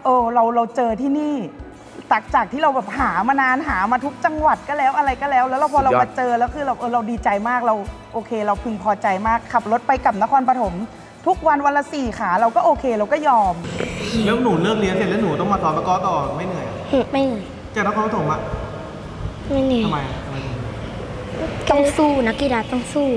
เราเจอที่นี่จากที่เราแบบหามานานหามาทุกจังหวัดก็แล้วอะไรก็แล้วเราพอเรามาเจอแล้วคือเราดีใจมากเราโอเคเราพึงพอใจมากขับรถไปกับนครปฐมทุกวันละ4 ขาเราก็โอเคเราก็ยอมแล้วหนูเลิกเรียนเสร็จแล้วหนูต้องมาสอนตะกร้อต่อไม่เหนื่อยไม่เหนื่อยจากนครปฐมอะไม่เหนื่อยทำไมต้องสู้นักกีฬาต้องสู้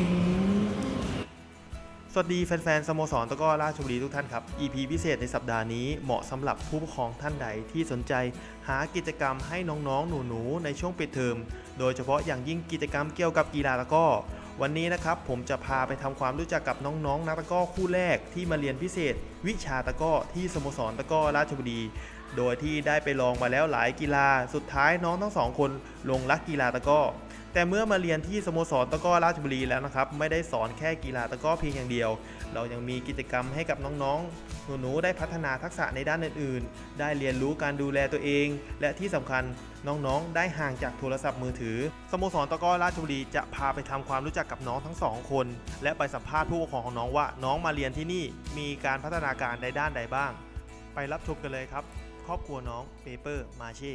สวัสดีแฟนๆสโมสรตะกร้อราชบุรีทุกท่านครับ EP พิเศษในสัปดาห์นี้เหมาะสำหรับผู้ปกครองท่านใดที่สนใจหากิจกรรมให้น้องๆหนูๆในช่วงปิดเทอมโดยเฉพาะอย่างยิ่งกิจกรรมเกี่ยวกับกีฬาตะกร้อวันนี้นะครับผมจะพาไปทำความรู้จักกับน้องๆนักตะกร้อคู่แรกที่มาเรียนพิเศษวิชาตะกร้อที่สโมสรตะกร้อราชบุรีโดยที่ได้ไปลองมาแล้วหลายกีฬาสุดท้ายน้องทั้งสองคนลงรักกีฬาตะกร้อแต่เมื่อมาเรียนที่สโมสรตะกร้อราชบุรีแล้วนะครับไม่ได้สอนแค่กีฬาตะกร้อเพียงอย่างเดียวเรายังมีกิจกรรมให้กับน้องๆหนูๆได้พัฒนาทักษะในด้านอื่นๆได้เรียนรู้การดูแลตัวเองและที่สำคัญน้องๆได้ห่างจากโทรศัพท์มือถือสโมสรตะกร้อราชบุรีจะพาไปทำความรู้จักกับน้องทั้งสองคนและไปสัมภาษณ์ผู้ปกครองของน้องว่าน้องมาเรียนที่นี่มีการพัฒนาการในด้านใดบ้างไปรับชมกันเลยครับครอบครัวน้องเปเปอร์มาเช่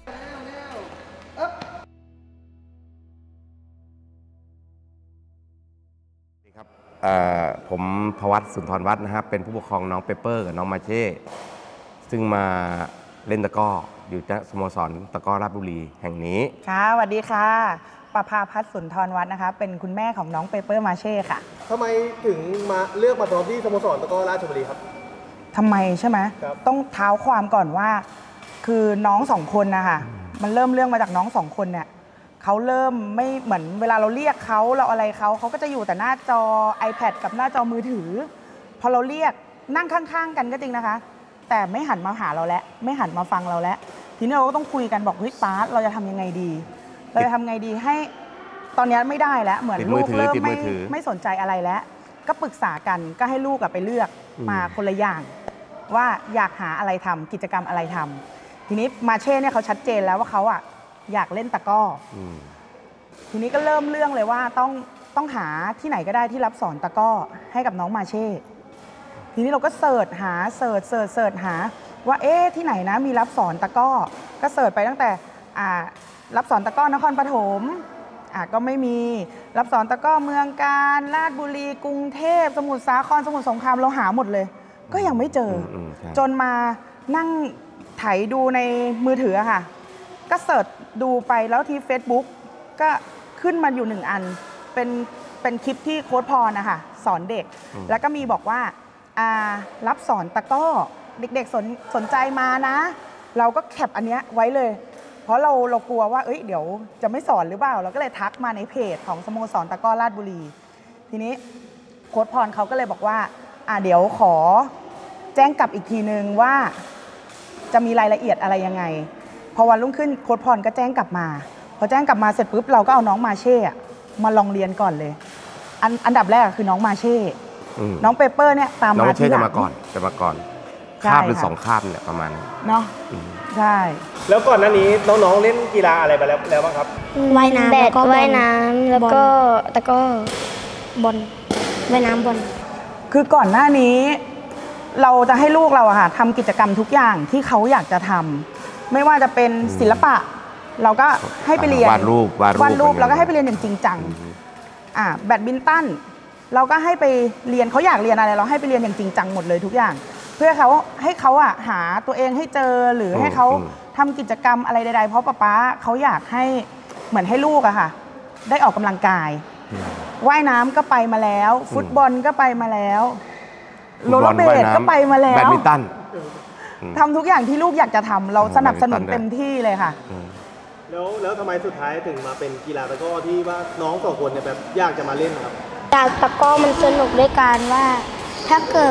ผมพวัตสุนทรวัฒน์นะครับเป็นผู้ปกครองน้องเปเปอร์กับน้องมาเช่ซึ่งมาเล่นตะกร้ออยู่ที่สโมสรตะกร้อราชบุรีแห่งนี้ค่ะสวัสดีค่ะประภาพัฒน์สุนทรวัฒน์นะคะเป็นคุณแม่ของน้องเปเปอร์มาเช่ค่ะทำไมถึงมาเลือกมาซ้อมที่สโมสรตะกร้อราชบุรีครับทำไมใช่ไหมต้องเท้าความก่อนว่าคือน้อง2 คนนะคะมันเริ่มเรื่องมาจากน้อง2 คนเนี่ยเขาเริ่มไม่เหมือนเวลาเราเรียกเขาเราอะไรเขาก็จะอยู่แต่หน้าจอ iPad กับหน้าจอมือถือพอเราเรียกนั่งข้างๆกันก็จริงนะคะแต่ไม่หันมาหาเราแล้วไม่หันมาฟังเราแล้วทีนี้เราก็ต้องคุยกันบอกเฮ้ยป้าเราจะทำยังไงดีเราจะทำไงดีให้ตอนนี้ไม่ได้แล้วเหมือนลูกเริ่มไม่สนใจอะไรแล้วก็ปรึกษากันก็ให้ลูกไปเลือกมาคนละอย่างว่าอยากหาอะไรทำกิจกรรมอะไรทำทีนี้มาเช่เนี่ยเขาชัดเจนแล้วว่าเขาอยากเล่นตะกร้อทีนี้ก็เริ่มเรื่องเลยว่าต้องหาที่ไหนก็ได้ที่รับสอนตะกร้อให้กับน้องมาเช่ทีนี้เราก็เสิร์ชหาว่าที่ไหนนะมีรับสอนตะกร้อก็เสิร์ชไปตั้งแต่รับสอนตะกร้อนครปฐมก็ไม่มีรับสอนตะกร้อเมืองการราชบุรีกรุงเทพสมุทรสาครสมุทรสงครามเราหาหมดเลยก็ยังไม่เจอจนมานั่งไถดูในมือถือค่ะก็เสิร์ชดูไปแล้วที่ Facebook ก็ขึ้นมาอยู่1 อันเป็นคลิปที่โค้ชพรนะคะสอนเด็กแล้วก็มีบอกว่ารับสอนตะกร้อเด็กๆสนใจมานะเราก็แคปอันเนี้ยไว้เลยเพราะเรากลัวว่าเดี๋ยวจะไม่สอนหรือเปล่าเราก็เลยทักมาในเพจของสโมสรตะกร้อราชบุรีทีนี้โค้ชพรเขาก็เลยบอกว่าเดี๋ยวขอแจ้งกลับอีกทีนึงว่าจะมีรายละเอียดอะไรยังไงพอวันรุ่งขึ้นโค้ชพรก็แจ้งกลับมาพอแจ้งกลับมาเสร็จปุ๊บเราก็เอาน้องมาเช่มาลองเรียนก่อนเลยอันดับแรกคือน้องมาเช่น้องเปเปอร์เนี่ยตามมาที่หลังจะมาก่อนคาบหรือ2 คาบเนี่ยประมาณเนาะใช่แล้วก่อนหน้านี้น้องๆเล่นกีฬาอะไรไปแล้วบ้างครับว่ายน้ำแล้วก็ว่ายน้ำแล้วก็ตะกร้อบอลว่ายน้ำบอลคือก่อนหน้านี้เราจะให้ลูกเราอะค่ะทำกิจกรรมทุกอย่างที่เขาอยากจะทำไม่ว่าจะเป็นศิลปะเราก็ให้ไปเรียนวาดรูปเราก็ให้ไปเรียนอย่างจริงจังแบดมินตันเราก็ให้ไปเรียนเขาอยากเรียนอะไรเราให้ไปเรียนอย่างจริงจังหมดเลยทุกอย่างเพื่อให้เขาหาตัวเองให้เจอหรือให้เขาทำกิจกรรมอะไรใดๆเพราะป๊าเขาอยากให้เหมือนให้ลูกอะค่ะได้ออกกำลังกายว่ายน้ำก็ไปมาแล้วฟุตบอลก็ไปมาแล้วโรลเลอร์เบลดก็ไปมาแล้วแบดมินตันทำทุกอย่างที่ลูกอยากจะทำเราสนับสนุนเต็มที่เลยค่ะแล้วทำไมสุดท้ายถึงมาเป็นกีฬาตะกร้อที่ว่าน้อง2 คนเนี่ยแบบอยากจะมาเล่นครับจากตะกร้อมันสนุกด้วยการว่าถ้าเกิด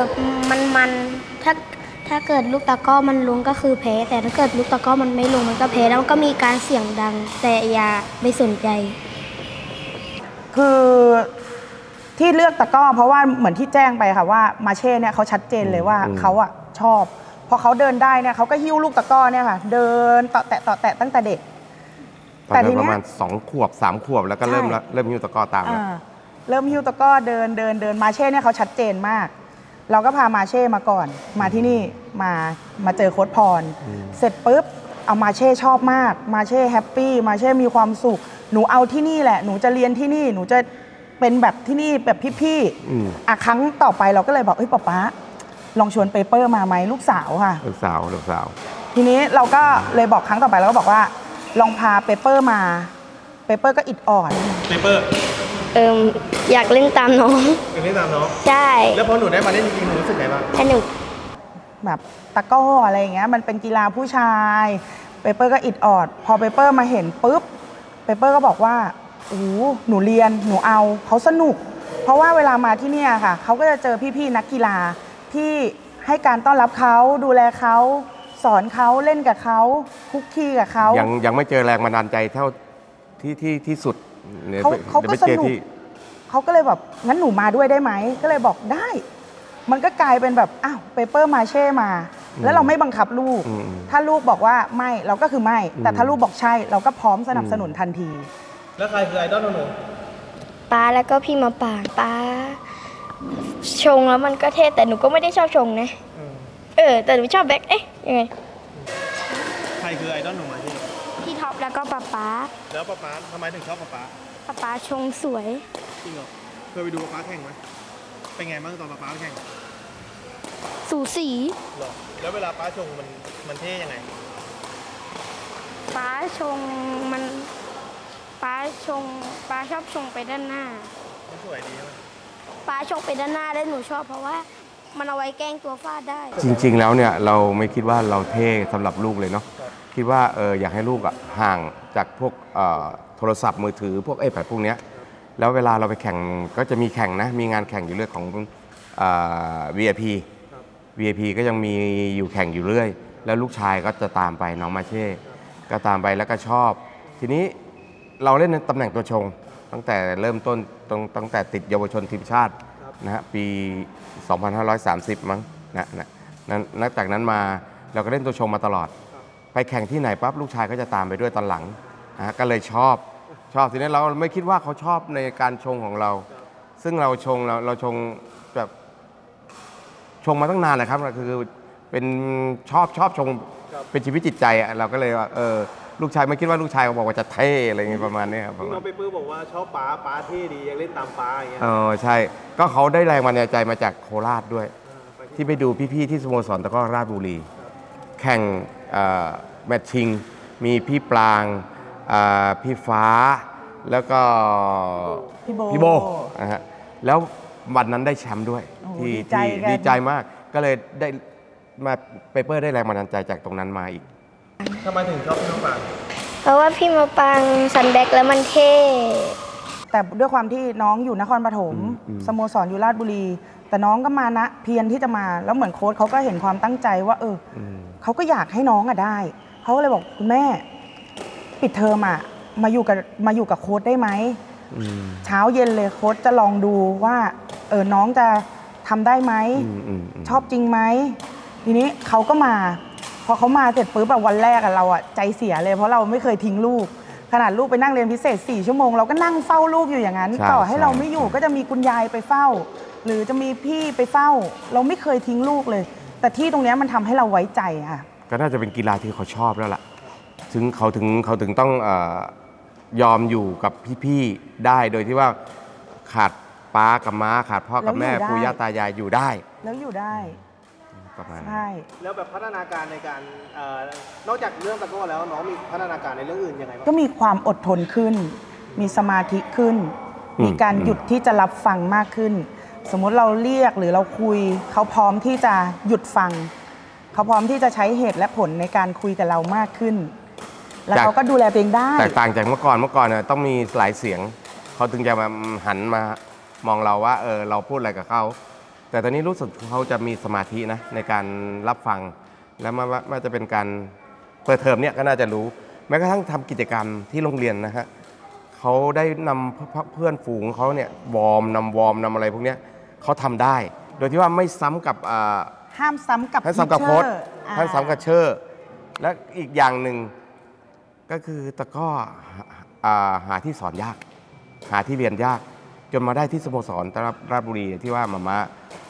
ถ้าเกิดลูกตะกร้อมันลงก็คือแพ้แต่ถ้าเกิดลูกตะกร้อมันไม่ลงมันก็แพ้แล้วมันก็มีการเสียงดังแต่อย่าไม่สนใจคือที่เลือกตะกร้อเพราะว่าเหมือนที่แจ้งไปค่ะว่ามาเช่เนี่ยเขาชัดเจนเลยว่าเขาชอบพอเขาเดินได้เนี่ยเขาก็หิ้วลูกตะกร้อเนี่ยค่ะเดินต่อแตะตั้งแต่เด็กแต่ทีนี้ประมาณ2 ขวบ 3 ขวบแล้วก็เริ่มหิ้วตะกร้อตามเริ่มหิ้วตะกร้อเดินมาเช่เนี่ยเขาชัดเจนมากเราก็พามาเช่มาก่อน มาที่นี่มาเจอโค้ชพร เสร็จปุ๊บเอามาเช่ชอบมากมาเช่แฮปปี้มาเช่มีความสุขหนูเอาที่นี่แหละหนูจะเรียนที่นี่หนูจะเป็นแบบที่นี่แบบพี่ๆครั้งต่อไปเราก็เลยบอกป๊าลองชวนเปเปอร์มาไหมลูกสาวค่ะลูกสาวทีนี้เราก็เลยบอกครั้งต่อไปเราก็บอกว่าลองพาเปเปอร์มาเปเปอร์ก็อิดอ่อนเปเปอร์อยากเล่นตามน้องอยากเล่นตามน้องใช่แล้วพอหนูได้มาเล่นจริงๆหนูรู้สึกไงบ้างสนุกแบบตะก้ออะไรอย่างเงี้ยมันเป็นกีฬาผู้ชายเปเปอร์ก็อิดออดพอเปเปอร์มาเห็นปุ๊บเปเปอร์ก็บอกว่าโอ้หนูเรียนหนูเอาเขาสนุกเพราะว่าเวลามาที่นี่ค่ะเขาก็จะเจอพี่ๆนักกีฬาที่ให้การต้อนรับเขาดูแลเขาสอนเขาเล่นกับเขาคุกคีกับเขายังไม่เจอแรงบันดาลใจเท่าที่สุดเขาก็สนุกเขาก็เลยแบบงั้นหนูมาด้วยได้ไหมก็เลยบอกได้มันก็กลายเป็นแบบอ้าวเปเปอร์มาเช่มาแล้วเราไม่บังคับลูกถ้าลูกบอกว่าไม่เราก็คือไม่แต่ถ้าลูกบอกใช่เราก็พร้อมสนับสนุนทันทีแล้วใครคือไอดอลหนูป้าแล้วก็พี่มาป่างป้าชงแล้วมันก็เท่แต่หนูก็ไม่ได้ชอบชงนะแต่หนูชอบแบ็คยังไงใครคือไอดอลหนูมาที่พี่ท็อปแล้วก็ป๊าแล้วป๊าทำไมถึงชอบป๊าชงสวยจริงเหรอเคยไปดูป๊าแข่งไหมเป็นไงบ้างตอนป๊าแข่งสูสีหรอแล้วเวลาป๊าชงมันเท่ยังไงป๊าชงมันป๊าชอบชงไปด้านหน้ามันสวยดีไหมป๊าชงไปด้านหน้าแล้วหนูชอบเพราะว่ามันเอาไว้แกล้งตัวฟาดได้จริงๆแล้วเนี่ยเราไม่คิดว่าเราเท่สำหรับลูกเลยเนาะคิดว่าอยากให้ลูกห่างจากพวกโทรศัพท์มือถือพวกiPadพวกเนี้ยแล้วเวลาเราไปแข่งก็จะมีแข่งนะมีงานแข่งอยู่เรื่อยของVIP ก็ยังมีอยู่แข่งอยู่เรื่อยแล้วลูกชายก็จะตามไปน้องมาเช่ก็ตามไปแล้วก็ชอบทีนี้เราเล่นในตำแหน่งตัวชงตั้งแต่เริ่มต้นตั้งแต่ติดเยาวชนทีมชาตินะฮะปี2530มั้งนับจากนั้นมาเราก็เล่นตัวชงมาตลอดไปแข่งที่ไหนปั๊บลูกชายก็จะตามไปด้วยตอนหลังนะก็เลยชอบทีนี้เราไม่คิดว่าเขาชอบในการชงของเราซึ่งเราชงแบบชงมาตั้งนานนะครับคือเป็นชอบชงเป็นชีวิตจิตใจเราก็เลยว่าลูกชายไม่คิดว่าลูกชายเขาบอกว่าจะเท่อะไรอย่างเงี้ยประมาณนี้ครับน้องเปเปอร์บอกว่าชอบป๊าเท่ดีอยากเล่นตามป๊าอย่างเงี้ยใช่ก็เขาได้แรงบันดาลใจมาจากโคราชด้วยที่ไปดูพี่ๆที่สโมสรตะกร้อราชบุรีแข่งแมตช์ชิงมีพี่ปรางพี่ฟ้าแล้วก็พี่โบนะฮะแล้ววันนั้นได้แชมป์ด้วยที่ดีใจมากก็เลยได้มาเปเปอร์ได้แรงบันดาลใจจากตรงนั้นมาอีกทำไมถึงชอบพี่มาปางเพราะว่าพี่มาปางสันแบกแล้วมันเท่แต่ด้วยความที่น้องอยู่นครปฐมสโมสรอยู่ราชบุรีแต่น้องก็มานะเพียรที่จะมาแล้วเหมือนโค้ชเขาก็เห็นความตั้งใจว่าเขาก็อยากให้น้องได้เขาก็เลยบอกคุณแม่ปิดเทอมมาอยู่กับโค้ชได้ไหมเช้าเย็นเลยโค้ชจะลองดูว่าน้องจะทำได้ไหมชอบจริงไหมทีนี้เขาก็มาพอเขามาเสร็จปุ๊บวันแรกเราใจเสียเลยเพราะเราไม่เคยทิ้งลูกขนาดลูกไปนั่งเรียนพิเศษ4 ชั่วโมงเราก็นั่งเฝ้าลูกอยู่อย่างนั้นต่อให้เราไม่อยู่ก็จะมีคุณยายไปเฝ้าหรือจะมีพี่ไปเฝ้าเราไม่เคยทิ้งลูกเลยแต่ที่ตรงนี้มันทำให้เราไว้ใจค่ะก็น่าจะเป็นกีฬาที่เขาชอบแล้วล่ะถึงเขาถึงต้องยอมอยู่กับพี่ๆได้โดยที่ว่าขาดป้ากับม้าขาดพ่อกับแม่ปู่ย่าตายายอยู่ได้แล้วอยู่ได้ประมาณใช่แล้วแบบพัฒนาการในการนอกจากเรื่องตะกร้อแล้วน้องมีพัฒนาการในเรื่องอื่นยังไงบ้างก็มีความอดทนขึ้นมีสมาธิขึ้นมีการหยุดที่จะรับฟังมากขึ้นสมมุติเราเรียกหรือเราคุยเขาพร้อมที่จะหยุดฟังเขาพร้อมที่จะใช้เหตุและผลในการคุยกับเรามากขึ้นแล้วเขาก็ดูแลตัวเองได้แตกต่างจากเมื่อก่อนต้องมีหลายเสียงเขาถึงจะมาหันมามองเราว่าเราพูดอะไรกับเขาแต่ตอนนี้รู้สึกเขาจะมีสมาธินะในการรับฟังแล้วไม่จะเป็นการเปิดเทอมเนี่ยก็น่าจะรู้แม้กระทั่งทำกิจกรรมที่โรงเรียนนะฮะเขาได้นำเพื่อนฝูงเขาเนี่ยวอร์มนำอะไรพวกนี้เขาทำได้โดยที่ว่าไม่ซ้ำกับห้ามซ้ำกับโค้ชห้ามซ้ำกับเชอร์และอีกอย่างหนึ่งก็คือตะก้อหาที่สอนยากหาที่เรียนยากจนมาได้ที่สโมสรราชบุรีที่ว่ามา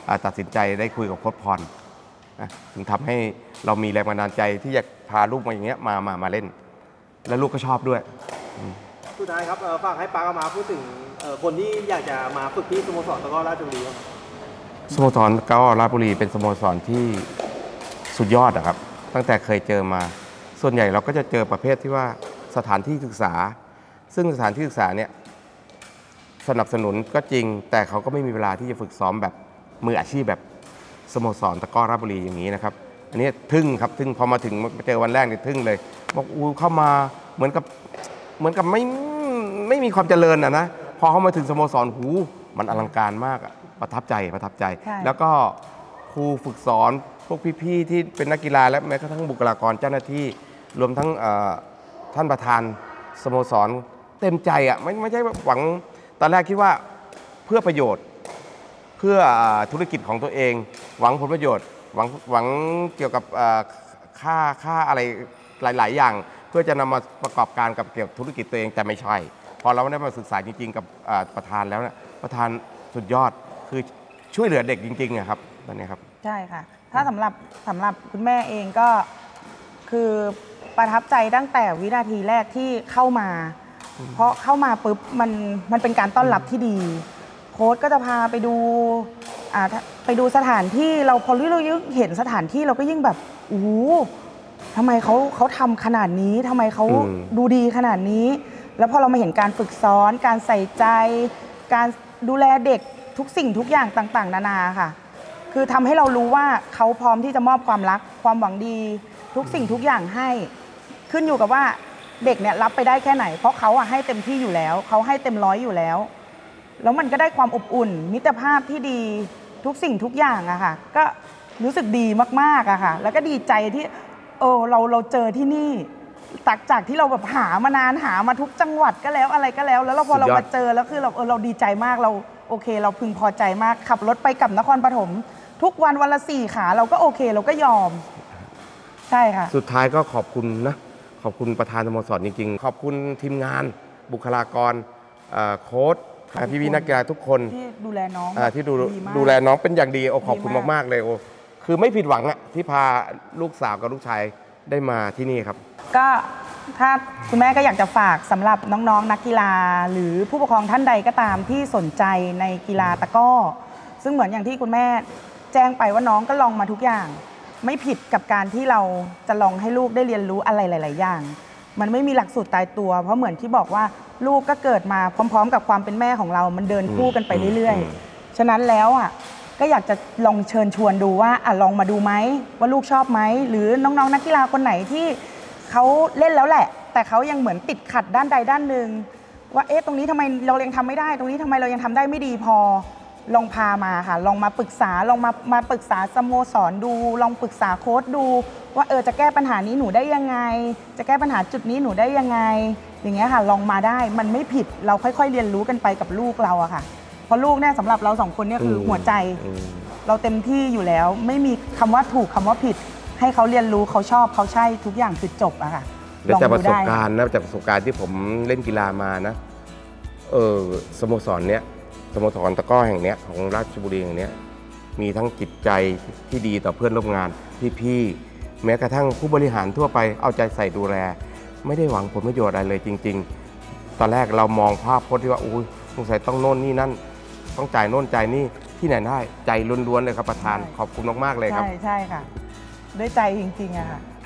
ตัดสินใจได้คุยกับโค้ชพรนะถึงทำให้เรามีแรงบันดาลใจที่จะพาลูกมาอย่างเงี้ยมาเล่น แล้วลูกก็ชอบด้วยสุดท้ายครับฝากให้ป้ากับมาพูดถึงคนที่อยากจะมาฝึกที่สโมสรตะกร้อราชบุรีครับสโมสรตะกร้อราชบุรีเป็นสโมสรที่สุดยอดนะครับตั้งแต่เคยเจอมาส่วนใหญ่เราก็จะเจอประเภทที่ว่าสถานที่ศึกษาซึ่งสถานที่ศึกษาเนี่ยสนับสนุนก็จริงแต่เขาก็ไม่มีเวลาที่จะฝึกซ้อมแบบมืออาชีพแบบสโมสรตะกร้อราชบุรีอย่างนี้นะครับอันนี้ทึ่งครับทึ่งพอมาถึงเจอวันแรกเนี่ยทึ่งเลยบอกเข้ามาเหมือนกับไม่มีความเจริญนะพอเข้ามาถึงสโมสรหูมันอลังการมากประทับใจแล้วก็ครูฝึกสอนพวกพี่ๆที่เป็นนักกีฬาและแม้กระทั่งบุคลากรเจ้าหน้าที่รวมทั้งท่านประธานสโมสรเต็มใจไม่ใช่หวังตอนแรกคิดว่าเพื่อประโยชน์เพื่อธุรกิจของตัวเองหวังผลประโยชน์หวังเกี่ยวกับค่าอะไรหลายๆอย่างเพื่อจะนำมาประกอบการกับเกี่ยวกับธุรกิจตัวเองแต่ไม่ใช่พอเราได้มาศึกษาจริงๆกับประธานแล้วเนี่ยประธานสุดยอดคือช่วยเหลือเด็กจริงๆครับตอนนี้ครับใช่ค่ะถ้าสำหรับคุณแม่เองก็คือประทับใจตั้งแต่วินาทีแรกที่เข้ามาเพราะเข้ามาปุ๊บมันเป็นการต้อนรับที่ดีโค้ชก็จะพาไปดูสถานที่เราพอเราเห็นสถานที่เราก็ยิ่งแบบโอ้โหทำไมเขาทำขนาดนี้ทำไมเขาดูดีขนาดนี้แล้วพอเรามาเห็นการฝึกซ้อนการใส่ใจการดูแลเด็กทุกสิ่งทุกอย่างต่างๆนานาค่ะคือทำให้เรารู้ว่าเขาพร้อมที่จะมอบความรักความหวังดีทุกสิ่งทุกอย่างให้ขึ้นอยู่กับว่าเด็กเนี่ยรับไปได้แค่ไหนเพราะเขาให้เต็มที่อยู่แล้วเขาให้เต็มร้อยอยู่แล้วแล้วมันก็ได้ความอบอุ่นมิตรภาพที่ดีทุกสิ่งทุกอย่างอะค่ะก็รู้สึกดีมากๆอะค่ะแล้วก็ดีใจที่เราเจอที่นี่จากที่เราแบบหามานานหามาทุกจังหวัดก็แล้วอะไรก็แล้วแล้วพอเรามาเจอแล้วคือเราดีใจมากเราโอเคเราพึงพอใจมากขับรถไปกับนครปฐมทุกวันละ4 ขาเราก็โอเคเราก็ยอมใช่ค่ะสุดท้ายก็ขอบคุณนะขอบคุณประธานสโมสรจริงๆขอบคุณทีมงานบุคลากรโค้ชพี่นักกีฬาทุกคนที่ดูแลน้องที่ดูแลน้องเป็นอย่างดีขอบคุณมากๆเลยคือไม่ผิดหวังที่พาลูกสาวกับลูกชายได้มาที่นี่ครับก็ถ้าคุณแม่ก็อยากจะฝากสำหรับน้องๆนักกีฬาหรือผู้ปกครองท่านใดก็ตามที่สนใจในกีฬาตะกร้อซึ่งเหมือนอย่างที่คุณแม่แจ้งไปว่าน้องก็ลองมาทุกอย่างไม่ผิดกับการที่เราจะลองให้ลูกได้เรียนรู้อะไรหลายๆอย่างมันไม่มีหลักสูตรตายตัวเพราะเหมือนที่บอกว่าลูกก็เกิดมาพร้อมๆกับความเป็นแม่ของเรามันเดินคู่กันไปเรื่อยๆฉะนั้นแล้วก็อยากจะลองเชิญชวนดูว่าลองมาดูไหมว่าลูกชอบไหมหรือน้องๆนักกีฬาคนไหนที่เขาเล่นแล้วแหละแต่เขายังเหมือนติดขัดด้านใดด้านหนึ่งว่าตรงนี้ทำไมเรายังทำไม่ได้ตรงนี้ทำไมเรายังทำได้ไม่ดีพอลองพามาค่ะลองมาปรึกษาลองมาปรึกษาสโมสรดูลองปรึกษาโค้ชดูว่าจะแก้ปัญหานี้หนูได้ยังไงจะแก้ปัญหาจุดนี้หนูได้ยังไงอย่างเงี้ยค่ะลองมาได้มันไม่ผิดเราค่อยๆเรียนรู้กันไปกับลูกเราอะค่ะเพราะลูกเนี่ยสำหรับเรา2 คนเนี่ยคือหัวใจเราเต็มที่อยู่แล้วไม่มีคำว่าถูกคำว่าผิดให้เขาเรียนรู้เขาชอบเขาใช่ทุกอย่างคือจบอะค่ะลองดูได้จากประสบการณ์ที่ผมเล่นกีฬามานะสโมสรเนี้ยสโมสรตะกร้อแห่งเนี้ยของราชบุรีแห่งเนี้ยมีทั้งจิตใจที่ดีต่อเพื่อนร่วมงานพี่ๆแม้กระทั่งผู้บริหารทั่วไปเอาใจใส่ดูแลไม่ได้หวังผลประโยชน์อะไรเลยจริงๆตอนแรกเรามองภาพพจน์ที่ว่าสงสัยต้องโน่นนี่นั่นต้องจ่ายโน่นจ่ายนี่ที่ไหนได้ใจล้วนๆเลยครับประธานขอบคุณมากๆเลยครับใช่ค่ะด้วยใจจริงๆอะค่ะ